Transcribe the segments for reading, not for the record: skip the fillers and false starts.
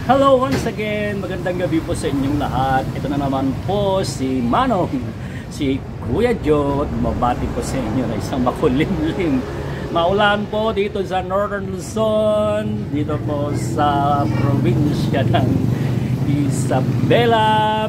Hello once again, magandang gabi po sa inyong lahat. Ito na naman po si Manong, si Kuya Joe, at mabati po sa inyo na isang makulimlim. Maulan po dito sa Northern Luzon, dito po sa probinsya ng Isabela.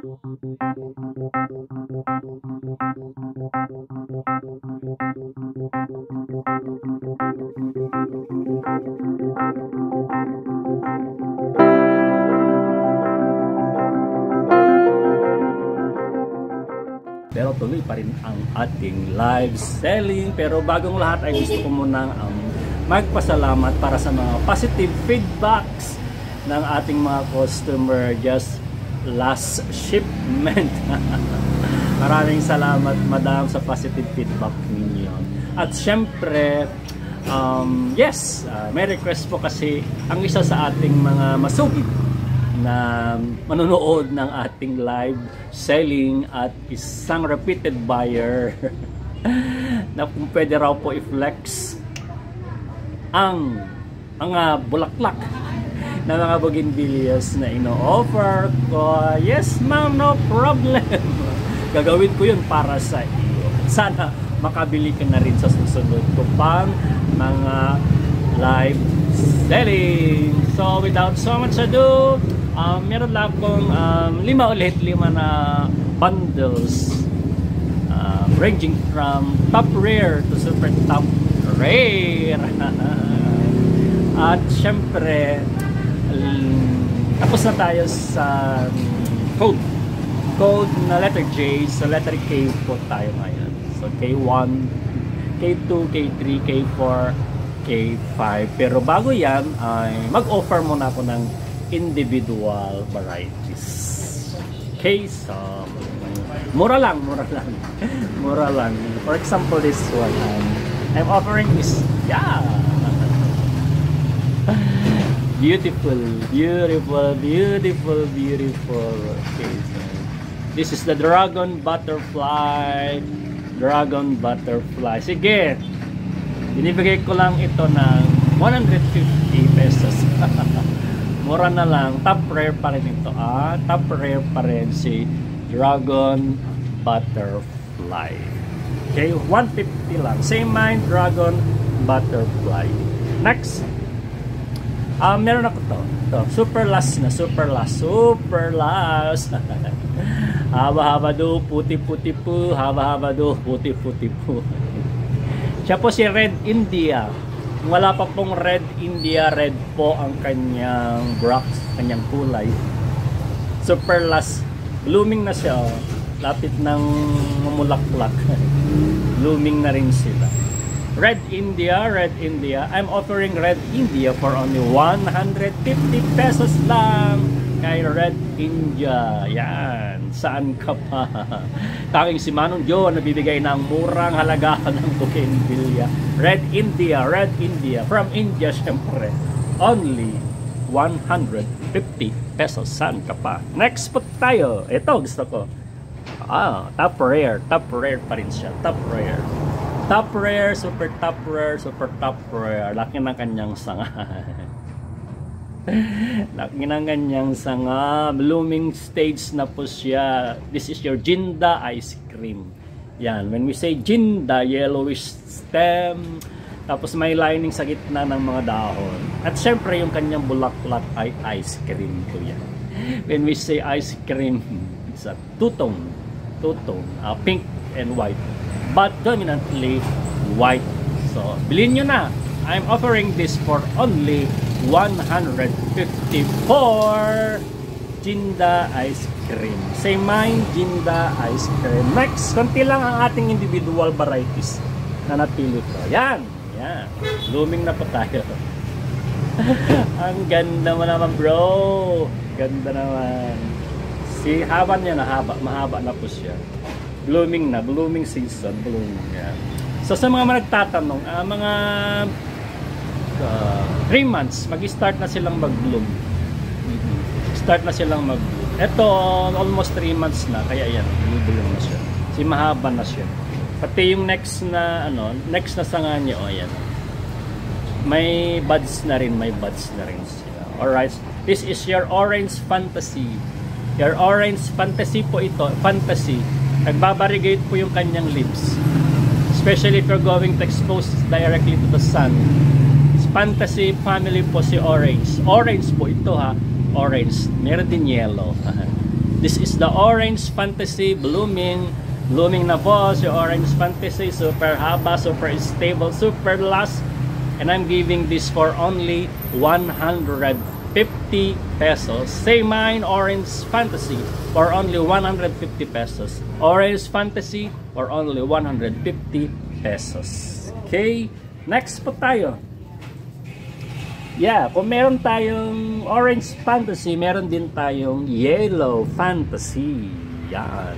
Pero tuloy pa rin ang ating live selling. Pero bagong lahat ay gusto ko munang magpasalamat para sa mga positive feedbacks ng ating mga customer just last shipment. Maraming salamat madam sa positive feedback ninyo. At syempre yes, may request po kasi ang isa sa ating mga masugid na manonood ng ating live selling at isang repeated buyer na kung pwede raw po i-flex ang mga bulaklak na mga bougainvilleas na ino-offer ko. Yes ma'am, no problem. Gagawin ko yun para sa iyo. Sana makabili ka na rin sa susunod ko pang mga live selling. So without so much ado, meron lang akong 5 na bundles ranging from top rare to super top rare. At syempre tapos na tayo sa code na letter J. So letter K po tayo ngayon. So K1, K2, K3, K4, K5. Pero bago yan ay mag-offer muna ako ng individual varieties. Okay, so mura lang. Mura lang. For example, this one, I'm offering this. Yeah. Beautiful. Okay, so this is the dragon butterfly. Sige, binibigay ko lang ito ng 150 pesos. Mura na lang. Top rare pa rin ito. Top rare pa rin si dragon butterfly. Okay, 150 lang. Same mind, dragon butterfly. Next, meron ako to. Super last. Haba-haba do, puti-puti po. Haba-haba do, puti-puti po. Siya po si Red India. Wala pa pong Red India, red po ang kanyang bracts, kanyang kulay. Super last, blooming na siya. Lapit ng mamulaklak. Blooming na rin sila. Red India. I'm offering Red India for only 150 pesos lang. Kay Red India. Yan. Saan ka pa? Tanging si Manong Joe nabibigay ng murang halaga ng bougainvillea. Red India. From India, syempre. Only 150 pesos. Saan ka pa? Next po tayo. Ito, gusto ko. Top rare pa rin siya. Top rare, super top rare. Laki ng kanyang sanga. Laki ng kanyang sanga. Blooming stage na po siya. This is your Ginda ice cream. Yan, when we say Ginda, yellowish stem, tapos may lining sa gitna ng mga dahon. At syempre yung kanyang bulaklak ay ice cream po yan. When we say ice cream, it's a two-tone, pink and white, but dominantly white. So bilhin nyo na. I'm offering this for only 154 Ginda ice cream. Same mind, Ginda ice cream. Next, konti lang ang ating individual varieties na napili ko. Yan. Blooming na po tayo. Ang ganda mo naman, bro. Ganda naman. Si haba niya na mahaba na po siya. Blooming season, yan. So sa mga nagtatanong, mga 3 months, mag-start na silang mag-bloom. Ito, almost 3 months na, kaya yan, bloom na siya. Si mahaba na siya. Pati yung next na sanga niya, ayan. May buds na rin sila. Alright. This is your orange fantasy. Your orange fantasy po ito. Fantasy. Nagbabariegate po yung kanyang leaves. Especially if you're going to expose directly to the sun. It's fantasy family po si orange. Orange po ito ha. Orange. Meron din yellow. This is the orange fantasy blooming. Blooming na po si orange fantasy. Super haba, super stable, super last. And I'm giving this for only 150 pesos. Say mine, orange fantasy for only 150 pesos. Orange fantasy for only 150 pesos. Okay, next po tayo. Yeah, kung meron tayong orange fantasy, meron din tayong yellow fantasy. Yan.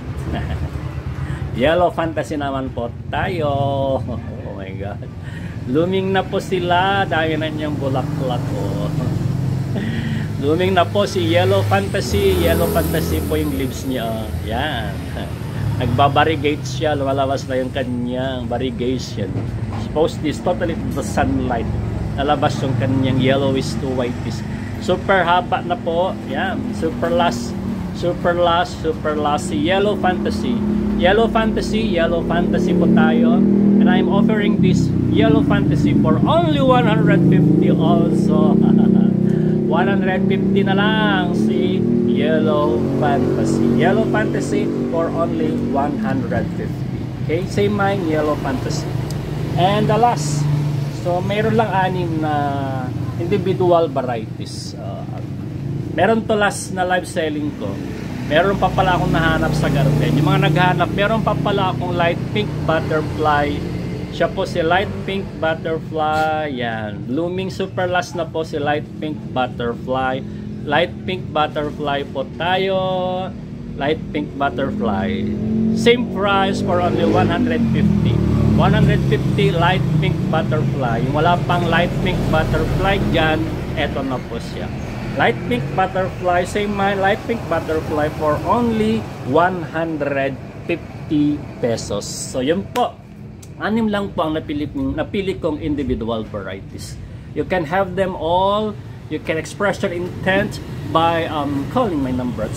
Yellow fantasy naman po tayo. Oh my god. Blooming na po sila. Dahil na niyang bulaklak oh. Blooming na po si yellow fantasy. Yellow fantasy po yung leaves niya. Yan. Nagbabariegate siya. Lumalabas na yung kanyang variegation. Suppose this totally to the sunlight. Nalabas yung kanyang yellowish to whitish. Super haba na po. Yan. Super last. Super last. Super last. Si yellow fantasy. Yellow fantasy. Yellow fantasy po tayo. And I'm offering this yellow fantasy for only 150 also. 150 na lang si yellow fantasy. Yellow fantasy for only 150. Okay, same mine, yellow fantasy. And the last, so meron lang 6 na individual varieties. Meron to last na live selling ko. Meron pa pala akong nahanap sa garden. Yung mga naghanap, meron pa pala akong light pink butterfly. Siya po si light pink butterfly. Yan. Blooming super last na po si light pink butterfly. Light pink butterfly po tayo. Light pink butterfly. Same price for only 150. 150 light pink butterfly. Yung wala pang light pink butterfly dyan, eto na po siya. Light pink butterfly, same mine, light pink butterfly for only 150 pesos. So yun po, 6 lang po ang napili kong individual varieties. You can have them all. You can express your intent by calling my number at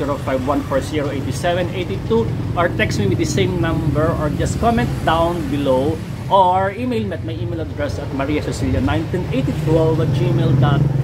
0905-140-8782 or text me with the same number or just comment down below or email me at my email address at mariacecilia1982@gmail.com.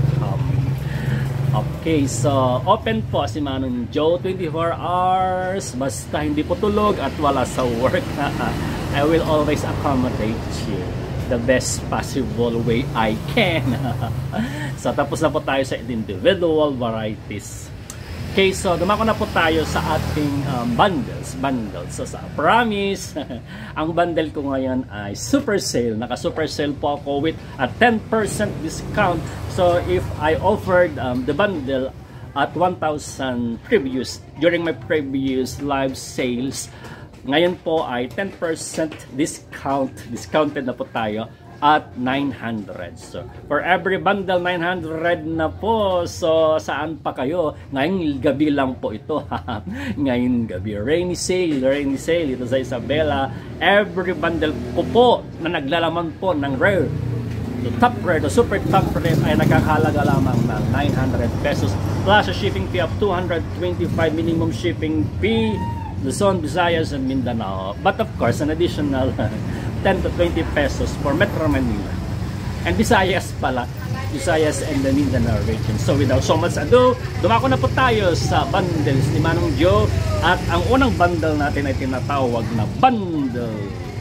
Okay, so open po si Manong Joe 24 hours. Basta hindi po tulog at wala sa work. I will always accommodate you the best possible way I can. So tapos na po tayo sa individual varieties. Okay, so dumako na po tayo sa ating bundles. So sa promise, ang bundle ko ngayon ay super sale. Naka super sale po ako with a 10% discount. So if I offered the bundle at 1,000 during my previous live sales, ngayon po ay 10% discounted na po tayo at 900. So for every bundle 900 na po. So saan pa kayo? Ngayong gabi lang po ito. Ngayong gabi, rainy sale ito sa Isabela. Every bundle ko po na naglalaman po ng rare, the top rare, the super top rare ay nakakahalaga lamang ng 900 pesos plus a shipping fee of 225 minimum shipping fee, Luzon, Visayas, and Mindanao. But of course, an additional 10 to 20 pesos for Metro Manila. And Visayas pala. Visayas and the Mindanao region. So without so much ado, dumako na po tayo sa bundles ni Manong Joe. At ang unang bundle natin ay tinatawag na bundle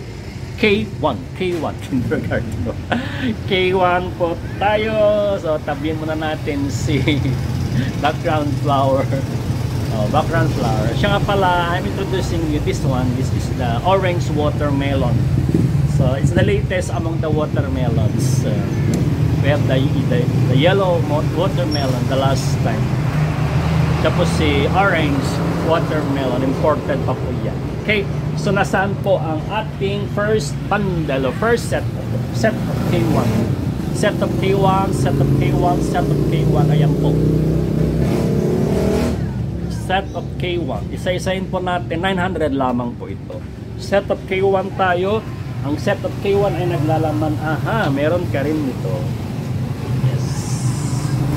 K1. Kindergarten. K1 po tayo. So tabihin muna natin si background flower. Background flower. Siya nga pala, I'm introducing you this one. This is the orange watermelon. So it's the latest among the watermelons. We have the yellow watermelon the last time. Tapos si orange watermelon, imported pa po yan. Okay, so nasaan po ang ating first bundle o first set of K1. Set of K1. Ayan po. Set of K1. Isa-isahin po natin. 900 lamang po ito. Set of K1 tayo. Ang set of K1 ay naglalaman. Aha, meron ka rin nito. Yes.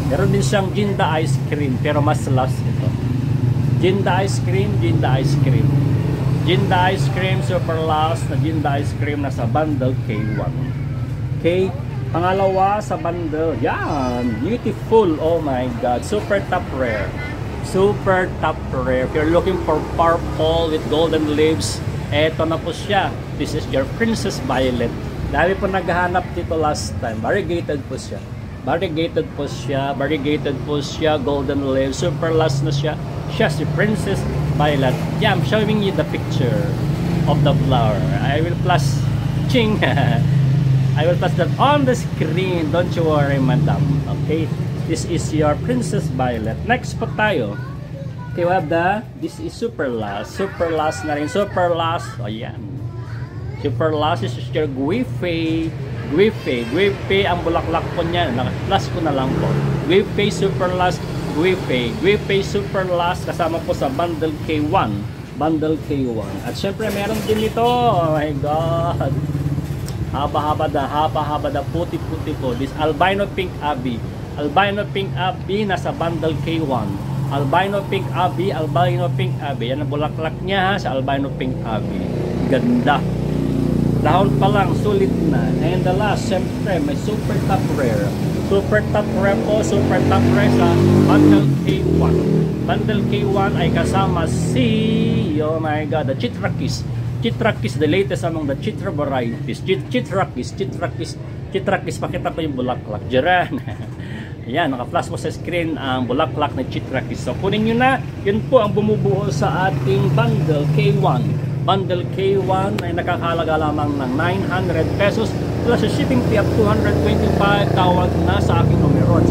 Meron din siyang Ginda ice cream, pero mas last ito. Ginda ice cream, Ginda ice cream. Ginda ice cream, super last na Ginda ice cream na sa bundle K1. Okay, pangalawa sa bundle. Yan, beautiful. Oh my God, super top rare. Super top rare. If you're looking for purple with golden leaves, eto na po siya. This is your Princess Violet. Dami po naghahanap dito last time. Variegated po siya. Variegated po siya. Variegated po siya. Golden leaves. Super last na siya. Siya si Princess Violet. Yeah, I'm showing you the picture of the flower. I will plus ching. I will plus that on the screen. Don't you worry, madam. Okay? This is your Princess Violet. Next po tayo. Okay, we have this is super last. Super last na rin. Super last. O yan. Super last is your Guife. Guife ang bulaklak po niya. Naka-plus ko na lang po. Guife super last. Guife super last. Kasama po sa bundle K1. Bundle K1. At syempre meron din ito. Oh my God. Haba-haba da. Puti-puti po. This albino pink Abby. Albino pink Abby nasa bundle K1. Albino pink Abby. Yan ang bulaklak niya sa albino pink Abby. Ganda. Dahon pa lang, sulit na. And the last, syempre, may super top rare. Super top rare po, super top rare sa bundle K1. Bundle K1 ay kasama si, oh my God, the Chitrakis. Chitrakis, the latest among the Chitra varieties. Chitrakis, pakita ko yung bulaklak. Diyan. Ayan, naka-flash po sa screen ang bulaklak na Chitrakis. So, kunin nyo na. Yun po ang bumubuo sa ating bundle K1. Bundle K1 ay nakakahalaga lamang ng 900 pesos plus a shipping fee of 225. Tawag na sa aking numero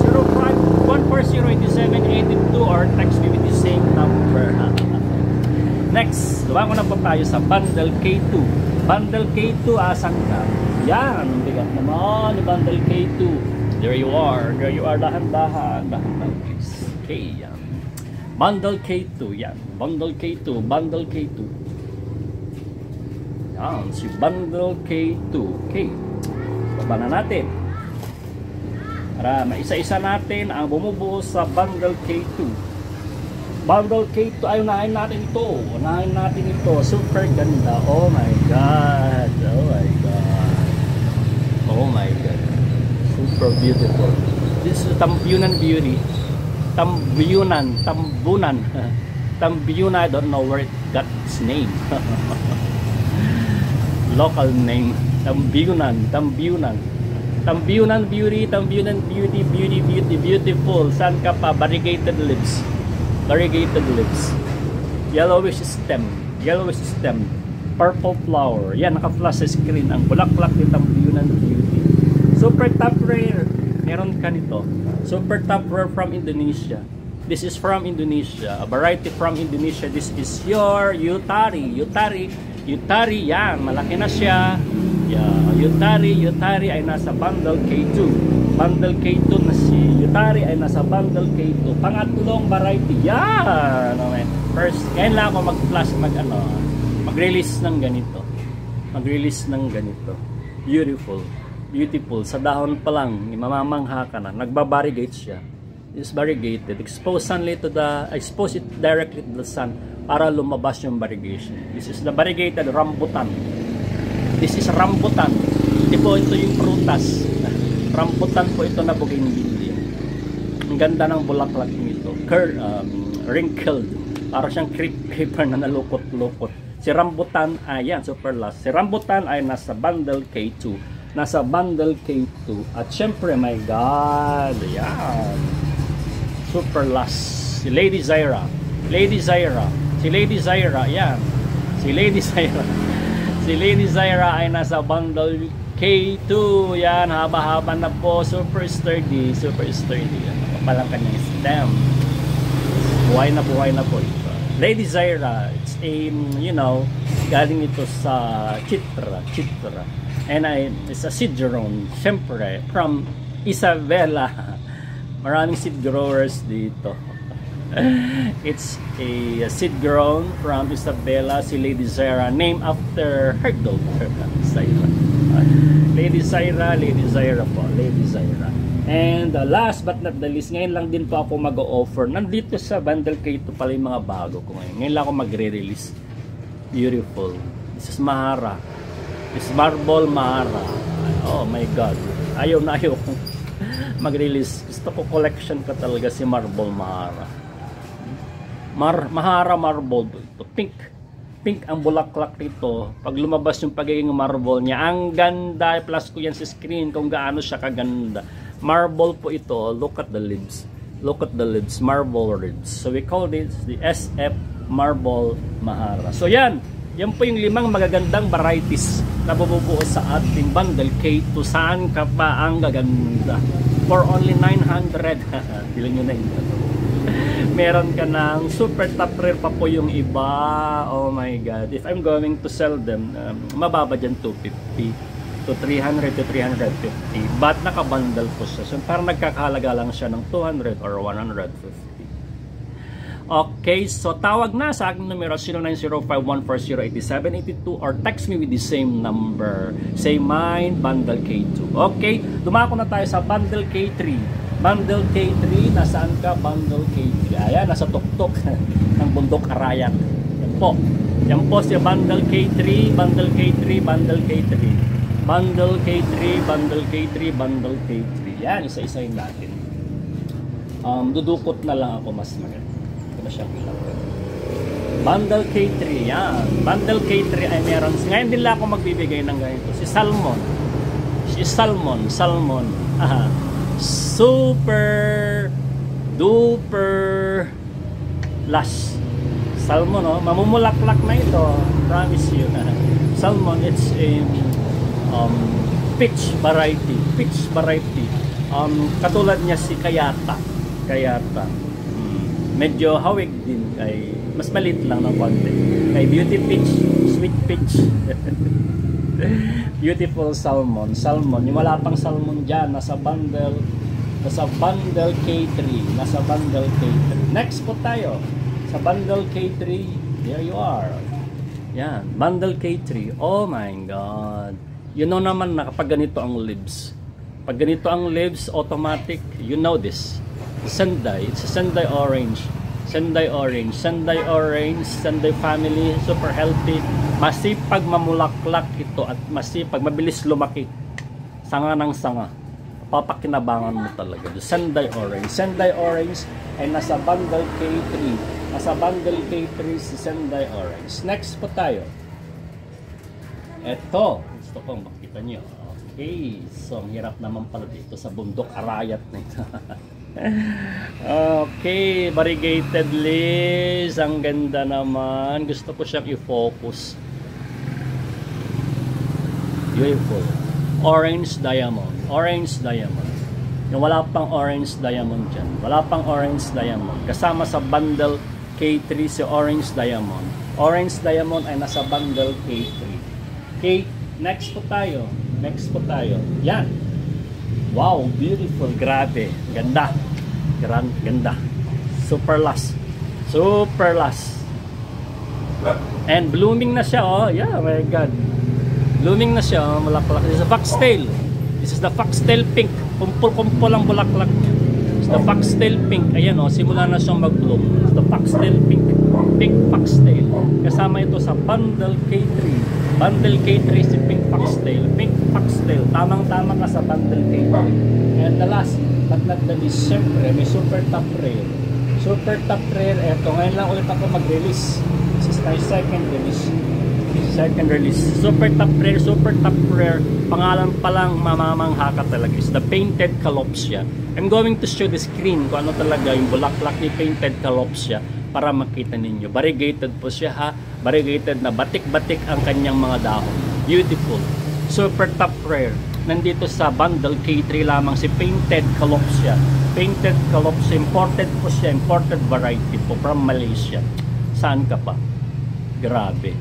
0905-140-8782 or text me with the same number. Next, dumaan ko na po tayo sa bundle K2. Bundle K2, asan ka? Yan, bigat naman ni bundle K2. There you are, dahan-dahan please. Okay, yan. Bundle K2, yan. Bundle K2. Yan, si bundle K2. Okay. Baba na natin. Para maisa-isa natin ang bumubuo sa bundle K2. Bundle K2 ay unahin natin ito. Super ganda. Oh my God. Super beautiful. This is Tambunan Beauty. Tambunan. I don't know where it got its name. Local name. Tambunan Beauty, beautiful. Saan ka pa? Variegated leaves. Yellowish stem. Purple flower. Yan, naka-flash sa screen ang bulaklak ni Tambunan Beauty. Super top rare. Meron ka nito. Super top rare from Indonesia. This is from Indonesia. A variety from Indonesia. This is your Yutari, yan, malaki na siya. Yeah, Yutari ay nasa bundle K2. Bundle K2 na si Yutari ay nasa bundle K2. Pangatlong variety. Yan. First, ngayon lang ako mag-release ng ganito. Beautiful. Sa dahon pa lang, mamamangha ka na. Nagba-variegate siya. Is variegated. Expose it directly to the sun para lumabas yung variegation. This is the variegated rambutan. This is rambutan. Ito yung prutas. Rambutan po ito na bougainvillea. Ang ganda ng bulaklak nito. Wrinkled. Para siyang crepe paper na nalukot-lukot. Si rambutan ay super last. Si rambutan ay nasa bundle K2. Bundle K2. At syempre, my God, yan. Super last. Si Lady Zaira, yan. Si Lady Zaira ay nasa bundle K2. Yan, haba-haba na po. Super sturdy. Kapalang kanyang stem. Buhay na po ito. Lady Zaira, it's galing ito sa Chitra. And it's a seed drone, syempre, from Isabela. Maraming seed growers dito. It's a seed grown from Isabela, si Lady Zaira, named after her daughter, Zaira. Lady Zaira po, Lady Zaira. And last but not the least, ngayon lang din po ako mag-o-offer. Nandito sa Bundle K2 pala yung mga bago ko ngayon. Ngayon lang ako magre-release. Beautiful. This is Mahara. This is Marble Mahara. Oh my God. Ayaw na ayaw kong mag-release. Gusto ko collection ko talaga si Marble Mahara. Mahara Marble. Ito, pink. Pink ang bulaklak nito. Pag lumabas yung pagiging marble niya, ang ganda. Plus ko yan sa screen kung gaano siya kaganda. Marble po ito. Look at the lips. Look at the lips. Marble lips. So we call this the SF Marble Mahara. So yan. Yan po yung 5 magagandang varieties na bububuo sa ating Bundle K2. Saan ka pa ang gaganda? For only 900. Bilang nyo na yun. Meron ka ng super top rare pa po yung iba. Oh my God. If I'm going to sell them, mababa dyan 250 to 300 to 350. But nakabundle po siya. So parang nagkakahalaga lang siya ng 200 or 150. Okay, so tawag na sa aking numero 0905-140-8782 or text me with the same number. Say mine, Bundle K2. Okay, dumako na tayo sa Bundle K3. Bundle K3, nasaan ka? Bundle K3. Ayan, nasa tuktok ng bundok Arayat. Yan po. Yan po si Bundle K3, Bundle K3, Bundle K3. Bundle K3, Bundle K3, Bundle K3. Yan, isa-isahin natin. Dudukot na lang ako mas maganda. Siyang ilang. Bundle K3, yan. Bundle K3 ay meron. Ngayon din lang ako magbibigay ng ganito. Si Salmon. Si Salmon. Salmon. Aha. Super duper lush. Salmon, no? Mamumulaklak na ito. Promise you. Salmon, it's a peach variety. Peach variety. Katulad niya si Kayata. Kayata. Medyo hawig din kay mas maliit lang ng konti kay Beauty Peach, Sweet Peach. Beautiful Salmon. Salmon, yung wala pang salmon dyan, nasa bundle K3, nasa bundle K3. Next po tayo sa bundle K3. There you are. Yan, bundle K3. Oh my God. You know naman na kapag ganito ang leaves, pag ganito ang leaves, automatic, you know this. Sendai, it's a Sendai orange. Sendai orange, Sendai orange, Sendai family, super healthy. Masipag mamulaklak ito at masipag, mabilis lumaki. Sanga ng sanga. Papakinabangan mo talaga. Sendai orange. Sendai orange ay nasa bundle K3. Nasa bundle K3 si Sendai orange. Next po tayo. Eto, gusto kong makita nyo. Okay, so ang hirap naman pala dito sa bundok Arayat na ito. Okay, variegated leaves. Ang ganda naman. Gusto ko siyang i-focus. Beautiful. Orange diamond. Orange diamond. Yung wala pang orange diamond dyan. Wala pang orange diamond. Kasama sa bundle K3 si orange diamond. Orange diamond ay nasa bundle K3. Okay, next po tayo. Next po tayo. Yan. Wow, beautiful. Grabe. Ganda. Ganda. Super lush. Super lush. And blooming na siya, oh. Yeah, my God. Blooming na siya, oh. Bulaklak. This is a foxtail. This is the foxtail pink. Kumpul-kumpul ang bulaklak niya. This is the foxtail pink. Ayan, oh. Simula na siyang mag-bloom. This is the foxtail pink. Pink foxtail. Kasama ito sa bundle K3. Bundle K3 si pink foxtail. Pink foxtail. Tamang-tama ka sa bundle K3. And the last but not the least, syempre, may super top rare. Super top rare. Eto, ngayon lang ulit ako mag-release. This is my second release. Second release. Super top rare. Super top rare. Pangalan pa lang mamamangha ka talaga. Is the Painted Calopsia. I'm going to show the screen kung ano talaga yung bulaklak ni Painted Calopsia para makita ninyo. Variegated po siya, ha. Variegated na batik-batik ang kanyang mga dahon. Beautiful. Super top rare. Nandito sa bundle K3 lamang si Painted Calopsia. Painted Calopsia. Imported po siya. Imported variety po from Malaysia. Saan ka pa? Grabe.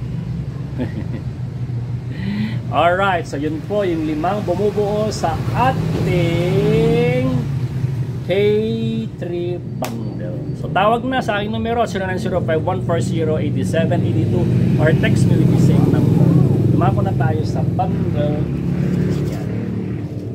Alright. So yun po yung 5 bumubuo sa ating K3 bundle. So tawag na sa aking numero 0905-140-8782 or text me with the same number. Dumako na tayo sa bundle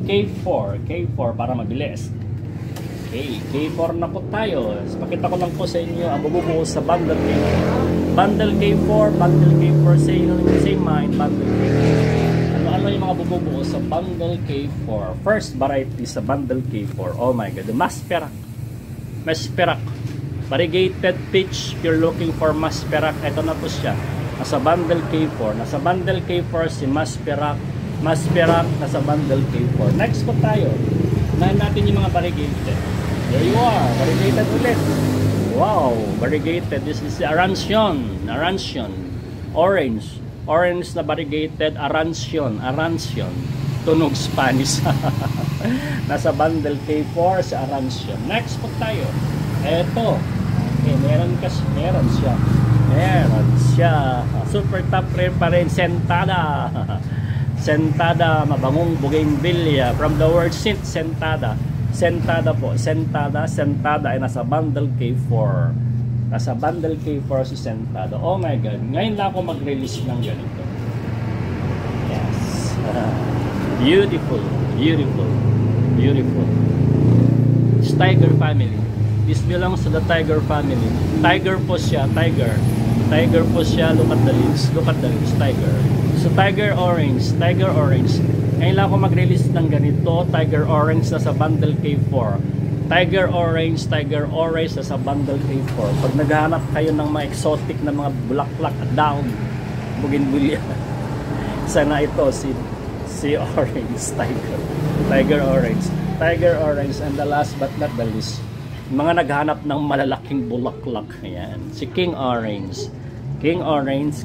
K4. K4 para mabilis. Okay, K4 na po tayo. Pakita ko lang po sa inyo ang bumubuo sa bundle K4. Bundle K4, bundle K4, same mind, bundle K4. Ano yung mga bumubuo sa bundle K4? First variety sa bundle K4. Oh my God, the Masperak. Masperak. Variegated peach. If you're looking for Masperak, ito na po siya. Nasa bundle K4. Nasa bundle K4 si Masperak. Masperak nasa bundle K4. Next po tayo. Unahin natin yung mga variegated. There you are. Variegated ulit. Wow. Variegated. This is Arancion. Arancion. Orange. Orange na variegated. Arancion. Arancion. Tunog Spanish. Nasa bundle K4 sa Arancion. Next po tayo. Eto. Okay, meron siya. Meron siya. Super top rare pa rin. Sentada. Sentada. Mabangong bougainvillea. From the word scent, sentada. Sentada po. Sentada. Sentada ay nasa bundle K4. Nasa bundle K4 si Sentada. Oh my God. Ngayon lang ako mag-release ng ganito. Yes. Beautiful. Beautiful. Beautiful. It's Tiger family. This belongs to the Tiger family. Tiger po siya. Tiger. Tiger po siya. Look at the leaves. Look at the leaves. Tiger. So Tiger Orange. Tiger Orange. Ngayon lang ako mag-release ng ganito. Tiger Orange na sa bundle K4. Tiger Orange na sa bundle K4. Pag naghahanap kayo ng mga exotic na mga bulaklak at daon, bougainvillea. Sana ito si Orange Tiger Orange. Tiger Orange, and the last but not the least, mga naghahanap ng malalaking bulaklak. Ayan. Si King Orange. King Orange.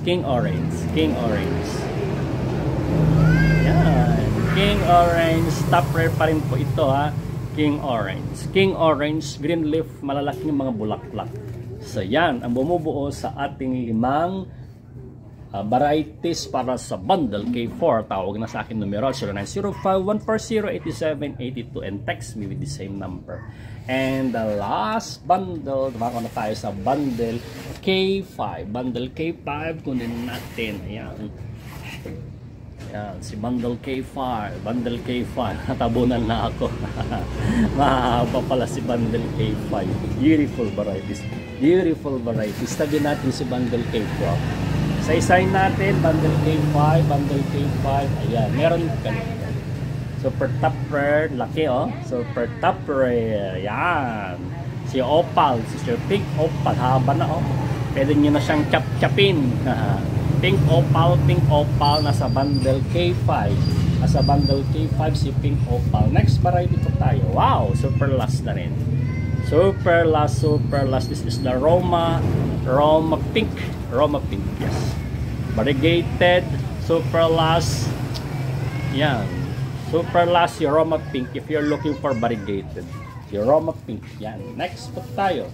Yan. King Orange. Top rare pa rin po ito, ha. King Orange. Green leaf. Malalaking mga bulaklak. So yan. Ang bumubuo sa ating 5 varieties para sa bundle K4. Tawag na sa akin numero 0905-140-8782 and text me with the same number. And the last bundle, dumako na tayo sa bundle K5. Bundle K5, kunin natin. Ayan. Ayan, si bundle K5. Bundle K5. Natabunan na ako. Mahaba pala si bundle K5. Beautiful varieties. Beautiful varieties. Tabi natin si bundle K4. Sa-isahin natin, bundle K5, bundle K5. Ayan, meron ganito. Super top rare, laki oh. Super top rare. Yan. Si Opal, si Sir Pink Opal, haba na oh. Pwede nyo na siyang chap-chapin. Pink Opal nasa bundle K5. Nasa bundle K5 si Pink Opal. Next variety po tayo. Wow, super last na rin. Super last. This is the Roma Pink. Roma Pink, yes. Variegated, super last. Yan. Super last yung Roma Pink if you're looking for variegated. Yung Roma Pink. Yan. Next po tayo.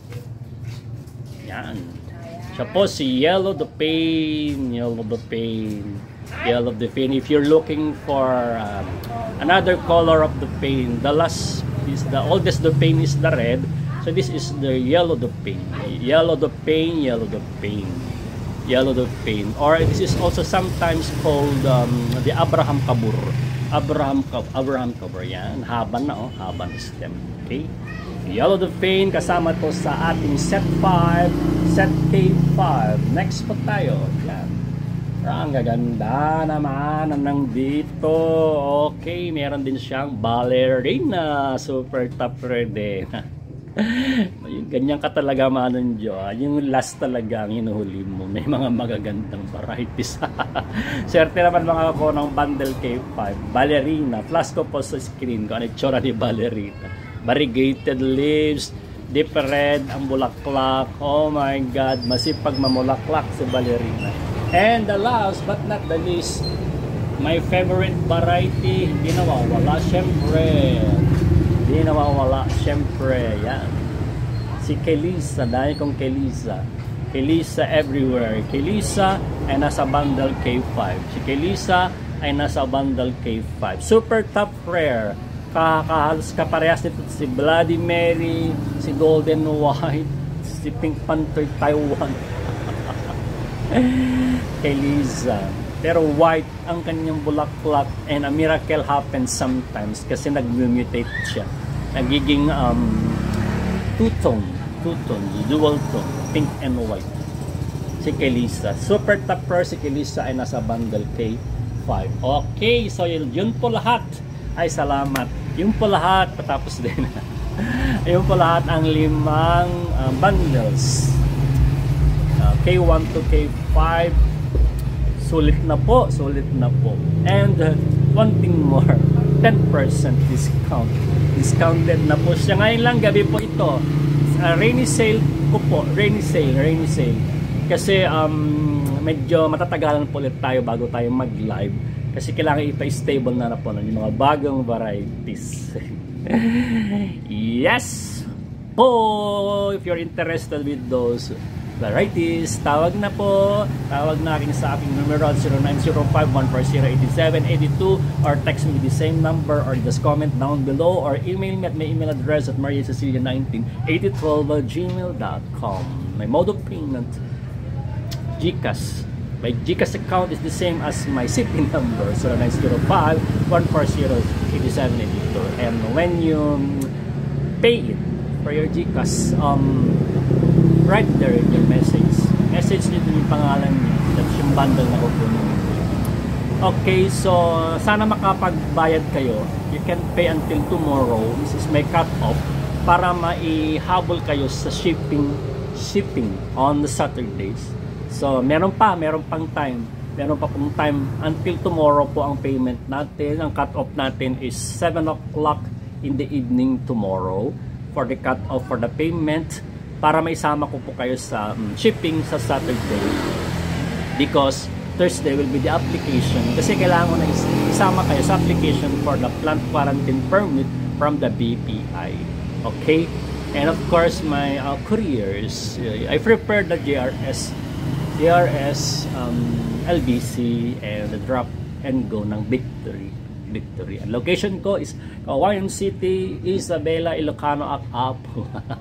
Yan. Siya po si Yellow the Pain. If you're looking for another color of the pain, the oldest the pain is the red. So this is the Yellow the Pain. Yellow the Pain. Or this is also sometimes called the Abraham Kabur. Abraham Kabur. Yan. Haba na oh. Haba na stem. Okay. Yellow the Pain kasama to sa ating set 5. Set K5. Next po tayo. Yan. Ang gaganda naman ng dito. Okay. Meron din siyang ballerina. Super top red din. Ganyan ka talaga manon Diyo. Yung last talaga ang hinuhuli mo. May mga magagandang varieties. Swerte naman mga ako ng bundle K5. Ballerina. Plus ko po sa screen ko ano itsura ni ballerina. Variegated leaves. Deep red ang bulaklak. Oh my God. Masipag mamulaklak si ballerina. And the last but not the least, my favorite variety. Hindi nawawala. Syempre, yan. Si Kelisa, dahil kong Kelisa. Kelisa everywhere. Kelisa ay nasa bundle K5. Si Kelisa ay nasa bundle K5. Super top rare. Halos kaparehas nito si Bloody Mary, si Golden White, si Pink Panther Taiwan. Kelisa. Pero white ang kanyang bulaklak, and a miracle happens sometimes kasi nag-mutate siya. Nagiging two-tone, dual tone, pink and white. Si Kelisa. Super topper si Kelisa ay nasa bundle K5. Okay, so yun po lahat. Ay, salamat. Yun po lahat. Patapos din. Yun po lahat ang 5 bundles. K1 to K5. Sulit na po. And one thing more. 10% discount. Discounted na po siya. Ngayon lang gabi po ito. Rainy sale ko po. Rainy sale. Kasi medyo matatagalan po ulit tayo bago tayo mag-live. Kasi kailangan ipa-stable na po ng mga bagong varieties. Yes po! If you're interested with those varieties, tawag na po. Tawag na aking sa aking numero 0905-140-8782 or text me the same number or just comment down below or email me at my email address at mariacecilia198012@gmail.com. My mode of payment, GCash. My GCash account is the same as my SIPI number, 0905-140-8782. And when you pay it for your GCash, right there in your message nyo din yung pangalan niya, that's yung bundle na kukunin. Okay, so sana makapagbayad kayo. You can pay until tomorrow. This is my cut off para maihabol kayo sa shipping on the Saturdays. So meron pang time. Meron pa pong time until tomorrow po ang payment natin. Ang cut off natin is 7 o'clock in the evening tomorrow for the cut off for the payment, para maisama ko po kayo sa shipping sa Saturday, because Thursday will be the application, kasi kailangan ko na isama kayo sa application for the plant quarantine permit from the BPI. Okay, and of course my couriers, I prepared the JRS LBC and the drop and go ng Victory. Ang location ko is Kawayan City, Isabela, Ilocano, Apo.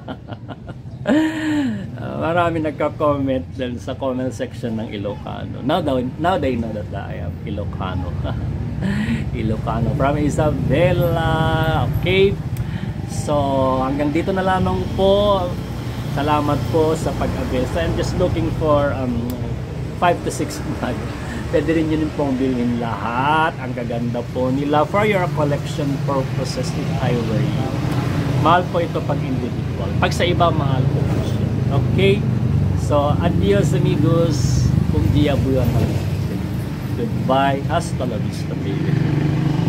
Marami nagka-comment din sa comment section ng Ilocano. Now they know that I am Ilocano. Ilocano from Isabela. Okay, so hanggang dito na lamang po. Salamat po sa pag-avail. So I'm just looking for 5 to 6 mag. Pwede rin yun pong bilhin lahat. Ang gaganda po nila for your collection purposes if I were you. Mahal po ito pag individual. Pag sa iba, mahal po siya. Okay? So, adios amigos. Kung dia buwan. Goodbye. Hasta la vista, baby.